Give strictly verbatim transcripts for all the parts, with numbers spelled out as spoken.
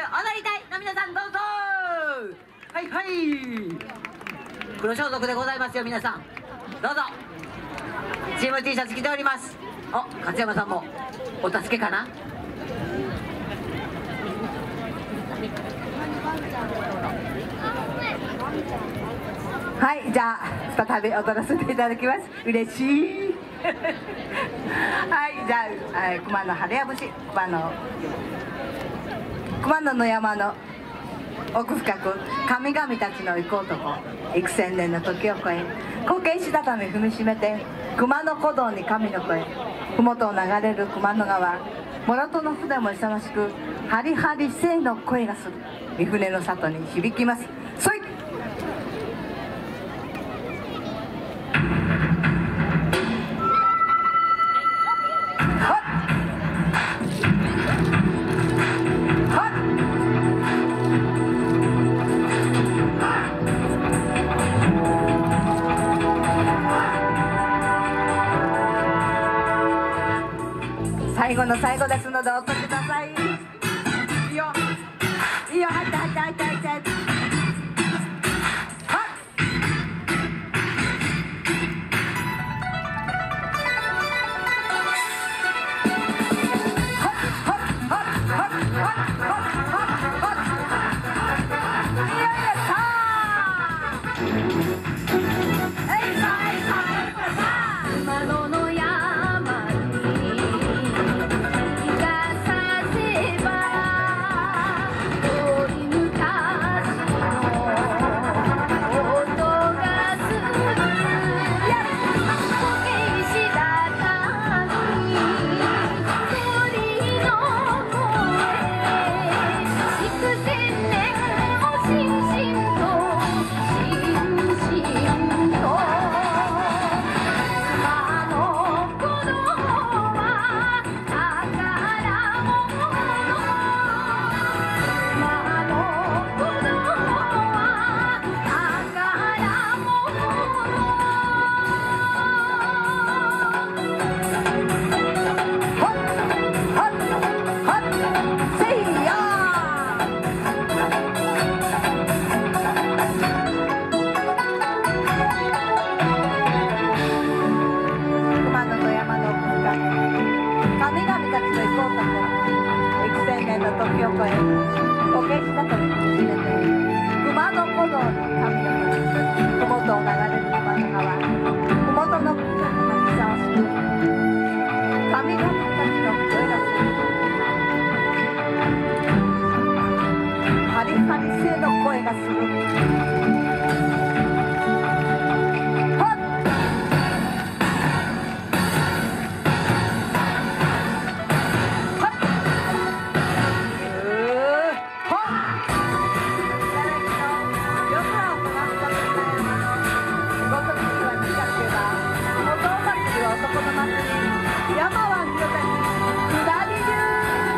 踊りたいの皆さんどうぞ。はいはい、黒装束でございますよ皆さん、どうぞ。チーム T シャツ着ております。お、勝山さんもお助けかな。 はい、じゃあ再び踊らせていただきます。嬉しいはい、じゃあ、えー、熊野晴れや節、熊野熊野の山の奥深く神々たちの行こうとこ幾千年の時を超え、こけ石畳踏みしめて熊野古道に神の声、麓を流れる熊野川、諸戸の船も勇ましくハリハリ生の声がする三船の里に響きます。そい最後の最後ですのでお取りください。いいよいいよ、入って入って入って入って入って、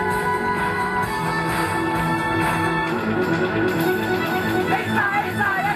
さあ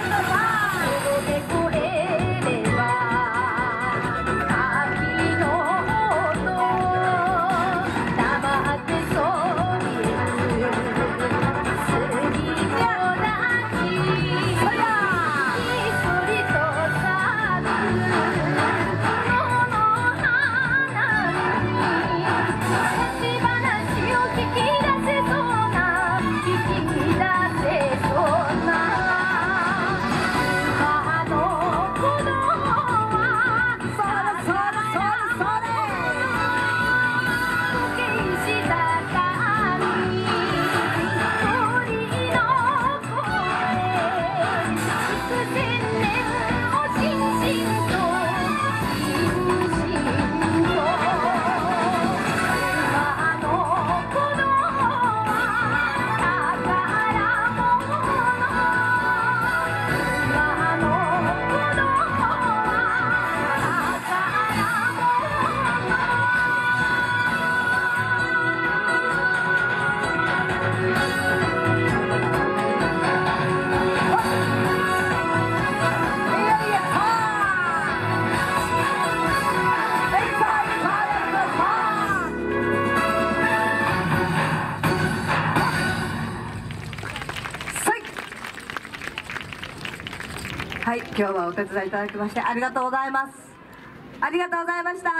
はい、今日はお手伝いいただきましてありがとうございます。ありがとうございました。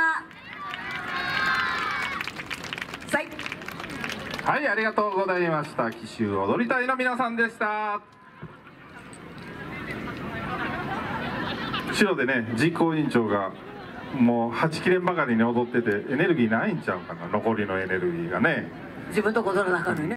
さい。 はい、ありがとうございました。紀州踊り隊の皆さんでした。後ろでね、実行委員長がもうはち切れんばかりに踊っててエネルギーないんちゃうかな、残りのエネルギーがね。 自分とこ踊らなあかんのにね。